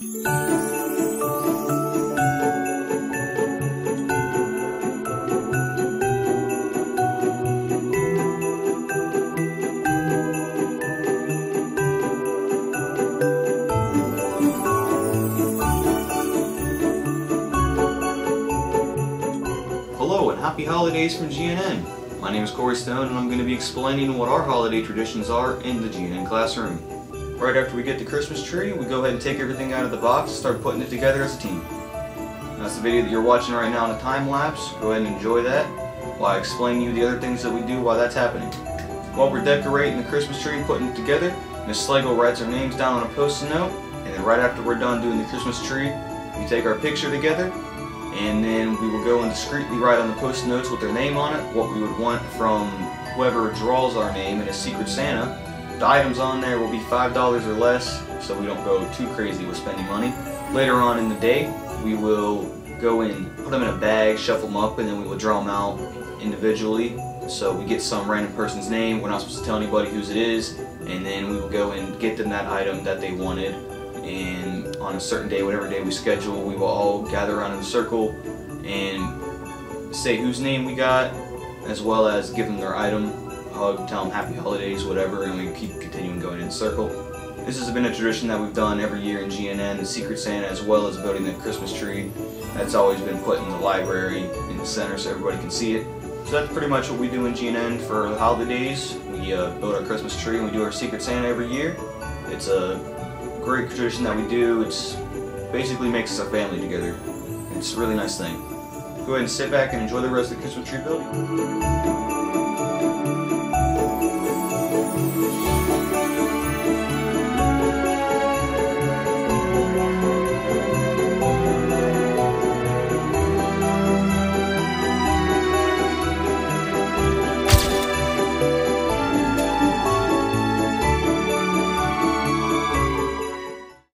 Hello and happy holidays from GNN. My name is Corey Stone and I'm going to be explaining what our holiday traditions are in the GNN classroom. Right after we get the Christmas tree, we go ahead and take everything out of the box and start putting it together as a team. That's the video that you're watching right now in a time lapse. Go ahead and enjoy that while I explain to you the other things that we do while that's happening. While we're decorating the Christmas tree and putting it together, Miss Slagle writes our names down on a post-it note, and then right after we're done doing the Christmas tree, we take our picture together, and then we will go and discreetly write on the post-it notes with their name on it, what we would want from whoever draws our name in a Secret Santa. The items on there will be $5 or less, so we don't go too crazy with spending money. Later on in the day, we will go and put them in a bag, shuffle them up, and then we will draw them out individually. So we get some random person's name, we're not supposed to tell anybody whose it is, and then we will go and get them that item that they wanted. And on a certain day, whatever day we schedule, we will all gather around in a circle and say whose name we got, as well as give them their item, hug, tell them happy holidays, whatever, and we keep continuing going in a circle. This has been a tradition that we've done every year in GNN, the Secret Santa, as well as building the Christmas tree. That's always been put in the library in the center so everybody can see it. So that's pretty much what we do in GNN for the holidays. We build our Christmas tree and we do our Secret Santa every year. It's a great tradition that we do. It's basically makes us a family together. It's a really nice thing. Go ahead and sit back and enjoy the rest of the Christmas tree building.